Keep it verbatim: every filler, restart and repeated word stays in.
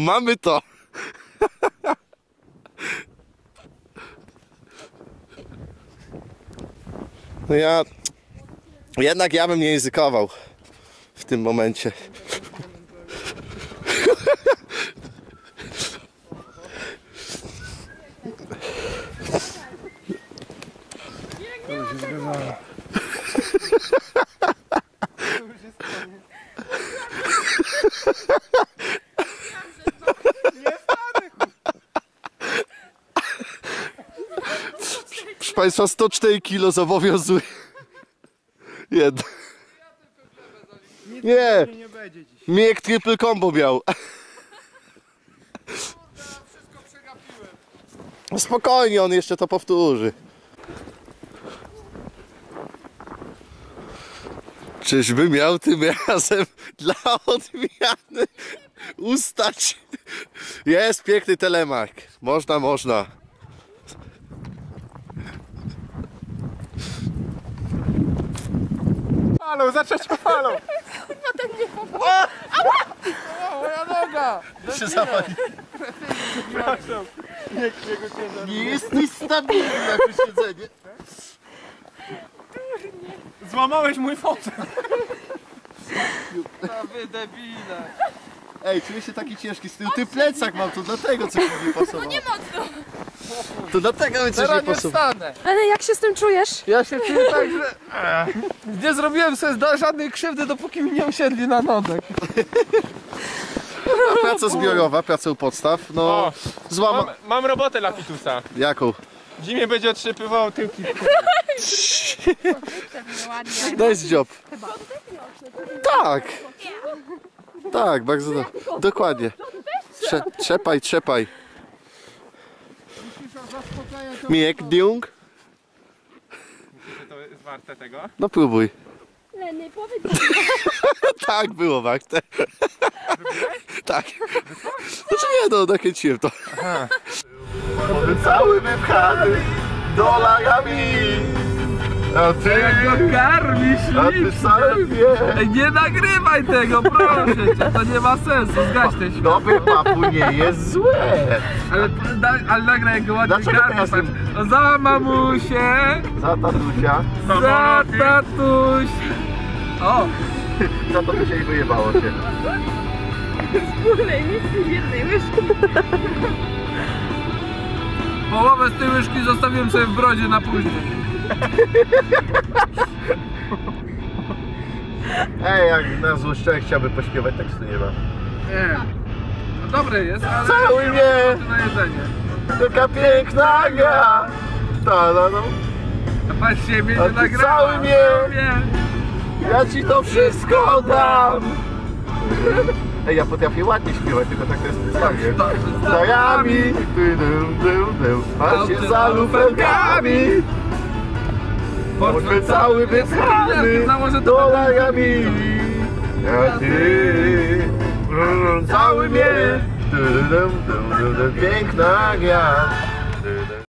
mamy to. No ja... Jednak ja bym nie językował w tym momencie. Proszę Państwa, sto cztery kilo zobowiązuje. Jedno. Nie, Miek triple combo miał. Spokojnie, on jeszcze to powtórzy. Czyżby miał tym razem dla odmiany ustać? Jest piękny telemark. Można, można. Falą, za trzecią falą! Potem nie popał. O, moja noga! Się zapali. Przepraszam. Nie, nie jest nic stabilne jako siedzenie. Złamałeś mój fotel! A wy debile! Ej, czuję się taki ciężki z tyłu. Ty plecak mam, to dlatego coś mi nie pasowało. Nie mocno. To dlatego mi coś Teraz nie nie pasowało. wstanę! Ale jak się z tym czujesz? Ja się czuję tak, że... Nie zrobiłem sobie żadnej krzywdy, dopóki mi nie usiedli na nodek. Praca zbiorowa, praca u podstaw. No, O, złama... Mam, mam robotę dla Pitusa. Jaką? Jimmy będzie otrzypywał tyłki. Nice job. Tak. Tak, bardzo do... dokładnie. Trze trzepaj, trzepaj. Miek, diung? Czy to jest warte tego? No próbuj. Leny, powiedz. Tak było warte. Tak. Znaczy nie, no nakręciłem to. Cały wypchany dolarami. A ty, go karmisz, a ty sam wie. Ej, nie nagrywaj tego, proszę cię, to nie ma sensu, zgaś ten świat. Nowy papu nie jest złe. Ale, da, ale nagraj go ładnie Dlaczego karmisz. teraz No za mamusię, Za tatusia. za tatuś. O, Za tatusia i wyjebało się. Wspólnej misji w jednej łyżki. połowę z tej łyżki zostawiłem sobie w brodzie na później. Ej, jak na złość człowiek chciałby pośpiewać, tekstu nie ma. Nie. No dobre jest, ale Całuj nie mnie. ma na jedzenie. Taka piękna gra. Ta, no, no. A patrz się, mnie A nie ty nagrała. całuj mnie. Ja ci to wszystko dam. Ej, ja potrafię ładnie śpiewać, tylko tak to jest specjalnie. Zajami, dym, dym, dym, a się za luferkami. Portfel cały wyschany dolarami. A ty, cały mnie, dym, dym, dym, dym, piękna gra.